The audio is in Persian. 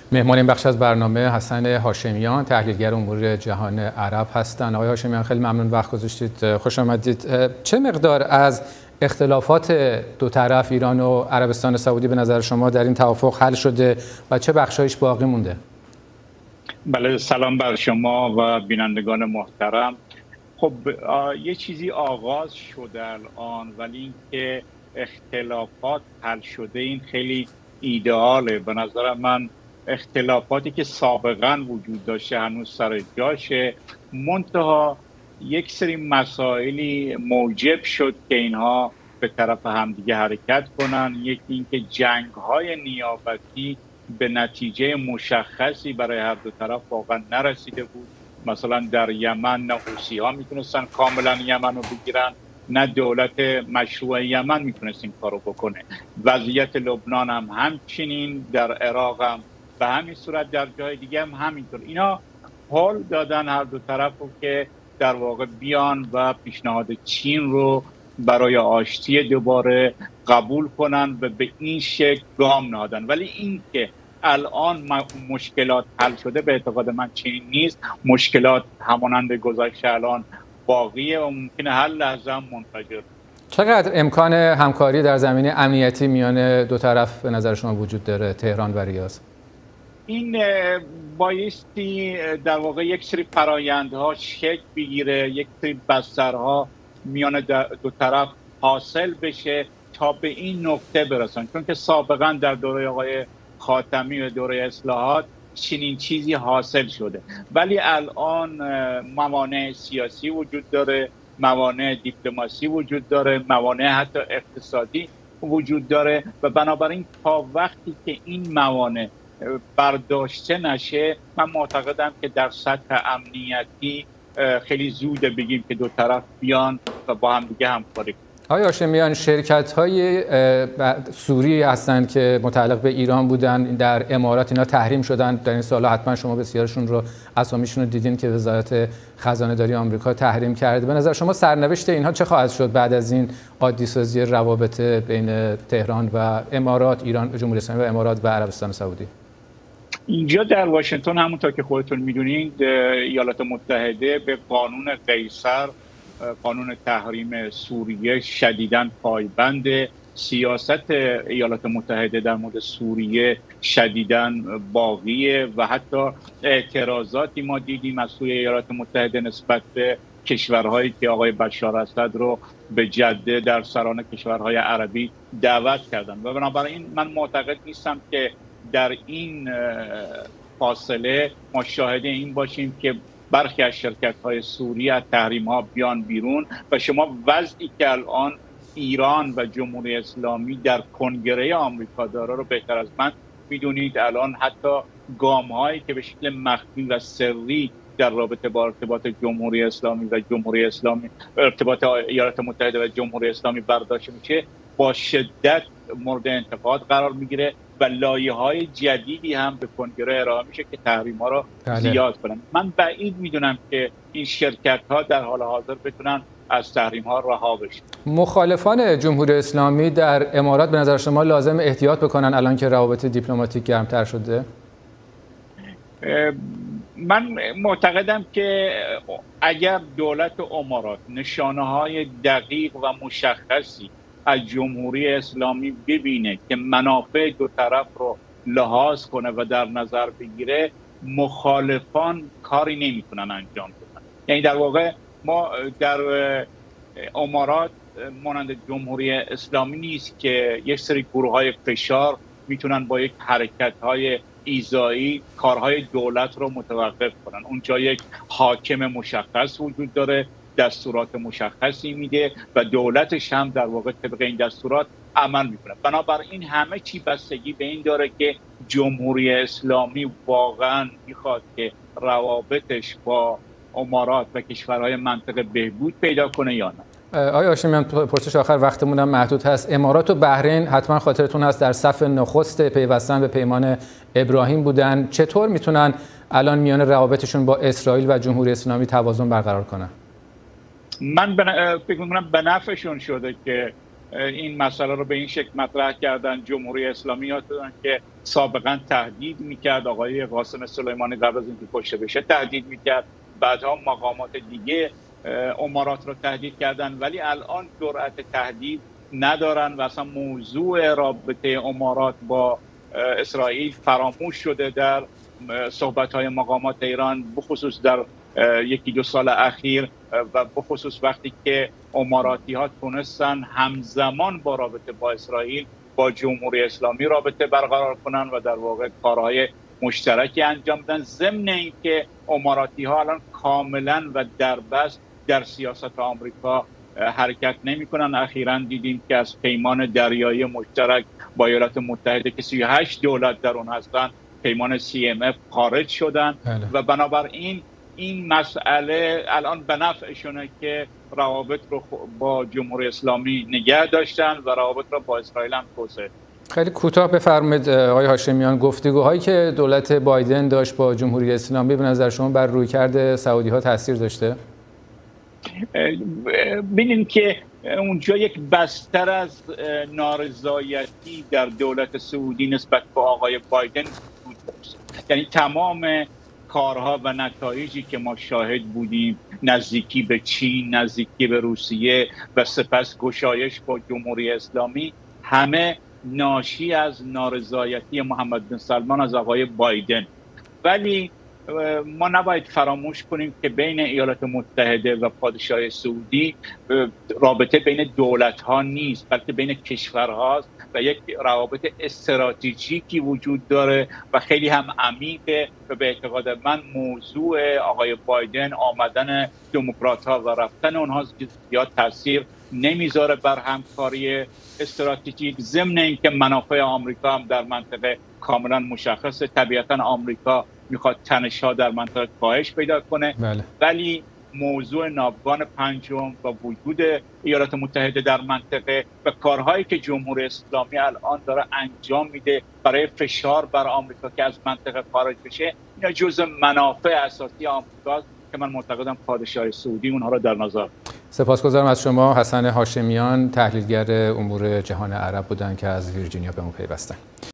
مهمان این بخش از برنامه حسن هاشمیان، تحلیلگر امور جهان عرب هستند. آقای هاشمیان خیلی ممنون وقت گذاشتید، خوش آمدید. چه مقدار از اختلافات دو طرف ایران و عربستان سعودی به نظر شما در این توافق حل شده و چه بخشایش باقی مونده؟ بله، سلام بر شما و بینندگان محترم. خب یه چیزی آغاز شده الان، ولی اینکه اختلافات حل شده این خیلی ایدئاله. به نظر من اختلافاتی که سابقا وجود داشته هنوز سر جاشه، منتها یک سری مسائلی موجب شد که اینها به طرف همدیگه حرکت کنن. یکی اینکه جنگ‌های نیابتی به نتیجه مشخصی برای هر دو طرف واقعا نرسیده بود. مثلا در یمن نه حوثی‌ها میتونستن کاملا یمن رو بگیرن، نه دولت مشروع یمن میتونست این کارو بکنه. وضعیت لبنان هم همچنین، در عراق هم به همین صورت، در جای دیگه هم همینطور. اینا حال دادن هر دو طرف رو که در واقع بیان و پیشنهاد چین رو برای آشتی دوباره قبول کنن و به این شکل گام نهادن. ولی این که الان مشکلات حل شده به اعتقاد من چنین نیست. مشکلات همانند گذشته الان باقیه و ممکنه هر لحظه هم منفجر. چقدر امکان همکاری در زمینه امنیتی میان دو طرف به نظر شما وجود داره، تهران و ریاض؟ این بایستی در واقع یک سری فرایندها شکل بگیره، یک سری بسترها میان دو طرف حاصل بشه تا به این نقطه برسن. چون که سابقا در دوره آقای خاتمی و دوره اصلاحات چنین چیزی حاصل شده، ولی الان موانع سیاسی وجود داره، موانع دیپلماسی وجود داره، موانع حتی اقتصادی وجود داره و بنابراین تا وقتی که این موانع برداشته نشه، من معتقدم که در سطح امنیتی خیلی زوده بگیم که دو طرف بیان و با هم دیگه همکاری کنن. آقای هاشمیان، شرکت‌های سوری هستند که متعلق به ایران بودن در امارات، اینا تحریم شدن در این سال‌ها. حتما شما بسیارشون رو اسامیشون رو دیدین که وزارت خزانه‌داری آمریکا تحریم کرده. به نظر شما سرنوشت اینها چه خواهد شد بعد از این عادی‌سازی روابط بین تهران و امارات، ایران، جمهوری اسلامی و امارات و عربستان سعودی؟ اینجا در واشنگتن همونطور که خودتون میدونید ایالات متحده به قانون قیصر، قانون تحریم سوریه، شدیداً پایبند. سیاست ایالات متحده در مورد سوریه شدیداً باقیه و حتی اعتراضاتی ما دیدیم از سوی ایالات متحده نسبت به کشورهایی که آقای بشار اسد رو به جده در سران کشورهای عربی دعوت کردن و بنابراین من معتقد نیستم که در این فاصله ما شاهد این باشیم که برخی از شرکت‌های سوری از تحریم‌ها بیان بیرون و شما وضعی که الان ایران و جمهوری اسلامی در کنگره آمریکا داره رو بهتر از من میدونید. الان حتی گام‌هایی که به شکل مخفی و سری در رابطه با ارتباط جمهوری اسلامی و جمهوری اسلامی، ارتباط ایالات متحده و جمهوری اسلامی برداشته میشه، با شدت مورد انتقاد قرار میگیره و لایه‌های جدیدی هم به کنگره ارائه میشه که تحریم‌ها رو زیاد کنن. من بعید میدونم که این شرکت‌ها در حال حاضر بتونن از تحریم‌ها رها بشن. مخالفان جمهوری اسلامی در امارات به نظر شما لازم احتیاط بکنن الان که روابط دیپلماتیک گرمتر شده؟ من معتقدم که اگر دولت امارات نشانه‌های دقیق و مشخصی از جمهوری اسلامی ببینه که منافع دو طرف رو لحاظ کنه و در نظر بگیره، مخالفان کاری نمیتونن انجام بدن. یعنی در واقع ما در امارات مانند جمهوری اسلامی نیست که یک سری گروه‌های فشار میتونن با یک حرکت‌های ایذایی کارهای دولت رو متوقف کنن. اونجا یک حاکم مشخص وجود داره، دستورات مشخصی میده و دولتش هم در واقع طبق این دستورات عمل میکنه. بنابراین همه چی بستگی به این داره که جمهوری اسلامی واقعا میخواد که روابطش با امارات و کشورهای منطقه بهبود پیدا کنه یا نه. آقای هاشمیان، پرسش آخر، وقتمون هم محدود هست. امارات و بحرین حتما خاطرتون هست در صف نخست پیوستن به پیمان ابراهیم بودن. چطور میتونن الان میان روابطشون با اسرائیل و جمهوری اسلامی توازن برقرار کنن؟ من فکر می‌کنم به نفعشون شده که این مسئله رو به این شکل مطرح کردن. جمهوری اسلامی یادتون که سابقا تهدید میکرد، آقای قاسم سلیمانی قبل از اینکه کشته بشه تهدید میکرد، بعدها مقامات دیگه امارات رو تهدید کردن، ولی الان جرأت تهدید ندارن و اصلا موضوع رابطه امارات با اسرائیل فراموش شده در صحبت‌های مقامات ایران، بخصوص در یکی دو سال اخیر و بخصوص وقتی که اماراتی‌ها تونستن همزمان با رابطه با اسرائیل با جمهوری اسلامی رابطه برقرار کنن و در واقع کارهای مشترکی انجام بدن، ضمن اینکه اماراتی‌ها الان کاملا و دربست در سیاست آمریکا حرکت نمی‌کنن. اخیراً دیدیم که از پیمان دریایی مشترک با ایالات متحده که 38 دولت در اون هستن، پیمان CMF خارج شدن و بنابراین این مسئله الان به نفعشونه که روابط رو با جمهوری اسلامی نگه داشتن و روابط رو با اسرائیل هم توسعه. خیلی کوتاه بفرمایید آقای هاشمیان، گفتگوهایی که دولت بایدن داشت با جمهوری اسلامی به نظر شما بر رویکرد سعودی‌ها تاثیر داشته؟ ببینیم که اونجا یک بستر از نارضایتی در دولت سعودی نسبت به آقای بایدن وجود داشت. یعنی تمام کارها و نتایجی که ما شاهد بودیم، نزدیکی به چین، نزدیکی به روسیه و سپس گشایش با جمهوری اسلامی، همه ناشی از نارضایتی محمد بن سلمان از آقای بایدن. ولی ما نباید فراموش کنیم که بین ایالات متحده و پادشاهی سعودی رابطه بین دولت‌ها نیست، بلکه بین کشورهاست و یک روابط استراتژیکی وجود داره و خیلی هم عمیقه و به اعتقاد من موضوع آقای بایدن آمدن دموکرات‌ها و رفتن اونها زیاد تاثیر نمیذاره بر همکاری استراتژیک، ضمن اینکه منافع آمریکا هم در منطقه کاملا مشخصه. طبیعتا آمریکا میخواد تنش‌ها در منطقه کاهش پیدا کنه. ولی موضوع ناوگان پنجم و وجود ایالات متحده در منطقه و کارهایی که جمهوری اسلامی الان داره انجام میده برای فشار بر آمریکا که از منطقه خارج بشه، اینا جزء منافع اساسی آمریکاست که من معتقدم پادشاهی سعودی اونها رو در نظر. سپاسگزارم از شما. حسن هاشمیان، تحلیلگر امور جهان عرب بودن که از ویرجینیا به ما پیوستن.